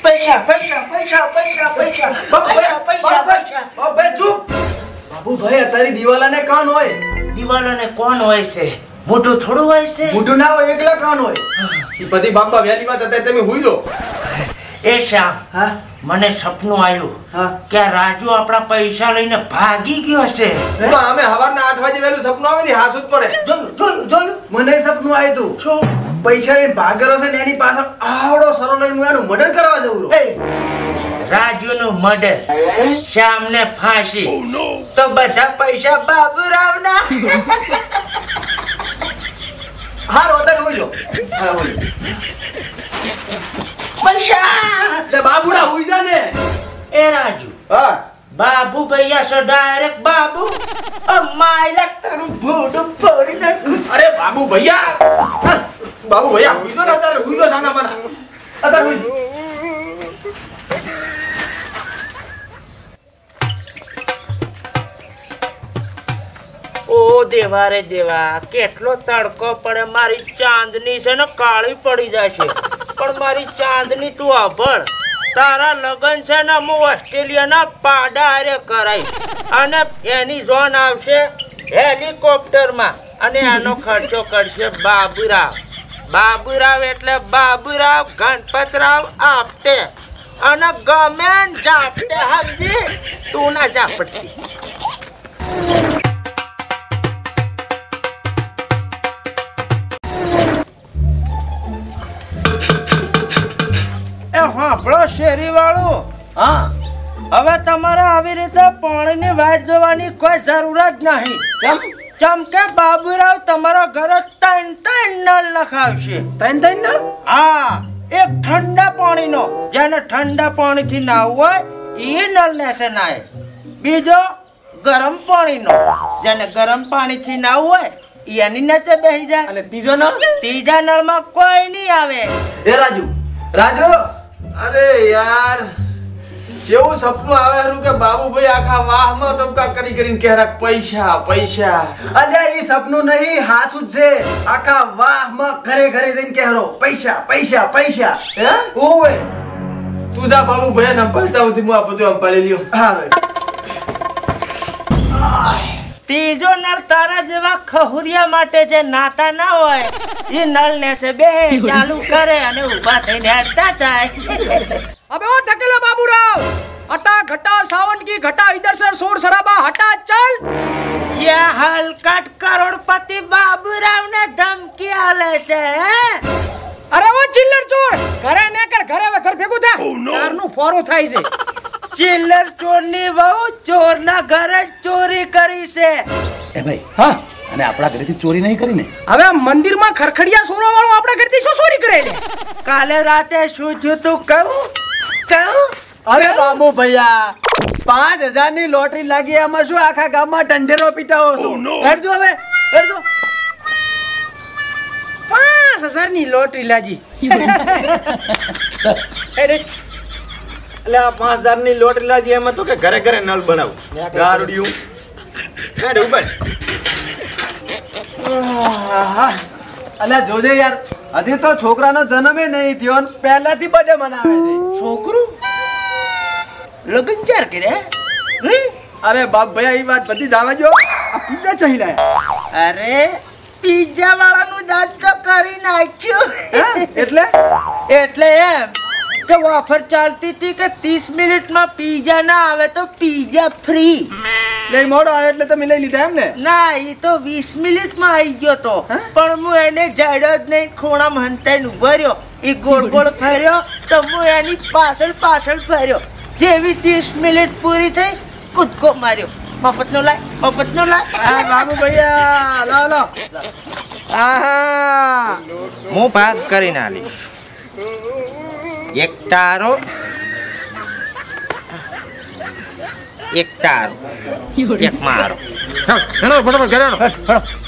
पैसा पैसा पैसा पैसा पैसा पैसा पैसा पैसा अबे चुप बाबू भाई अतारी दिवालाने कान होय दिवालाने कोण હોય છે મોટું થોડું હોય છે મોટું ના હોય એકલા કાન હોય ઈ બધી બાપા વેલી વાત હતા તમે હુઈ જો એ શ્યામ હા મને સપનું આવ્યું હા કે રાજુ આપણા પૈસા લઈને ભાગી ગયો છે તો અમે સવારના 8 વાગે વેલું સપનું આવે ને હાસુત પડે જોયું મને સપનું આવ્યું તું શું પૈસા લઈને ભાગેલો છે ને એની પાછળ આવડો સરો લઈને હું એનું મર્ડર કરવા જઉં રાજુનું મર્ડર શ્યામને ફાંસી તો બધા પૈસા બાબુરાવના હારો અત્યારે હોઈ લો હા હોઈ પૈસા લે બાબુડા હોઈ જા ને એ રાજુ હા બાબુ ભૈયા સો ડાયરેક્ટ બાબુ માયલા તારું ભૂડું ફોડી નાખું અરે બાબુ ભૈયા હુઈ જો ને અત્યારે હુઈ જો સાના મના અત્યારે હોઈ ઓ દેવા રે દેવા કેટલો તડકો પડે મારી ચાંદની છે ને કાળી પડી જશે પણ મારી ચાંદની તું આભળ તારા લગન છે ને હું ઓસ્ટ્રેલિયાના પાડા હારે કરાઈ અને એની જોન આવશે હેલિકોપ્ટરમાં અને આનો ખર્ચો કરશે બાબુરાવ બાબુરાવ એટલે બાબુરાવ ગણપતરાવ આપતે અને ગમે જાપતે સમજી તું ના જાપડતી હાંભળો શેરી વાળો હા હવે તમારે આવી રીતે પાણીની વાટ જોવાની કોઈ જરૂર જ નહીં ચમ કે બાબુરાવ તમારા ઘરે ત્રણ નળ લખાવશે ત્રણ નળ હા એક ઠંડા પાણીનો જેને ઠંડા પાણીથી નાવું હોય એ નળ લેશે નાય બીજો ગરમ પાણીનો જેને ગરમ પાણીથી નાવું હોય એની નીચે બેસી જાય અને ત્રીજો નળ ત્રીજા નળમાં કોઈ નહીં આવે એ રાજુ અરે યાર જેવું સપનું આવેલું કે બાબુભાઈ આખા વાહમાં ટોકા કરી કરીને કહેરા પૈસા પૈસા અલ્યા ઈ સપનું નહીં હાચું જ છે આખા વાહમાં ઘરે ઘરે જઈને કહેરો પૈસા પૈસા પૈસા હે ઓવે તું જા બાબુભાઈ ને અંપાલતા હું આ બધું અંપાલી લ્યો હા ત્રીજો નળ તારા જેવા ખહુરિયા માટે જે નાતા ના હોય એ નળ ને સે બે ચાલુ કરે અને ઊભા થઈને હટતા જાય अबे ओ थकेला बाबूराव हटा घटा सावन की घटा इधर से शोर शराबा हटा चल ये हलकट करोड़पति बाबूराव ने धमकी आले છે अरे वो चिल्लर चोर घरे ने कर घरे वे घर भेगું થા ચાર નું ફોરો થાય છે ચિલ્લર ચોરની વહુ ચોરના ઘરે ચોરી કરી છે એ ભાઈ હા અને આપણા ઘરેથી ચોરી નહીં કરી ને હવે મંદિરમાં ખરખડિયા સોરો વાળો આપણા ઘરેથી શું ચોરી કરે લે કાલે રાતે શું થયું તું કહું અરે બાબુ ભૈયા 5000 ની લોટરી લાગી એમાં શું આખા ગામમાં ઢંઢેરો પીટાવો છો હેડજો હવે હેડજો 5000 ની લોટરી લાજી એટલે 5000 ની લોટરી લાજી એમાં તો કે ઘરે ઘરે નળ બનાવું ગારડિયું હેડ ઉપર અલ્યા જોજે યાર હજી તો છોકરાનો જન્મ નહીં થયો ને પહેલાથી બર્થડે મનાવે છે છોકરું લગન ચાર કરે અરે બાપ ભૈયા એ વાત બધી જવા જો આ પીઝા ચાહી લાયા અરે પિઝા વાળાનું દાંત તો કરી નાખ્યું એટલે એટલે એમ કે ઓફર ચાલતી હતી કે 30 મિનિટમાં પિઝા ના આવે તો પિઝા ફ્રી લઈ મોડો આવ્યો એટલે તમે લઈ લીધા એમ ને ના એ તો 20 મિનિટમાં આવી ગયો તો પણ હું એને જાડ્યો જ નહીં ખૂણામાં હંતાઈને ઉભો રહ્યો એ ગોળ ગોળ ફર્યો તો હું એની પાછળ ફર્યો જેવી 30 મિનિટ પૂરી થઈ કૂદકો માર્યો મફતનો લાય હા બાબુ ભૈયા લાવ આહા હું ભાગ કરીને આલીશ એક તારો એક મારો ફટાફટ ઘરે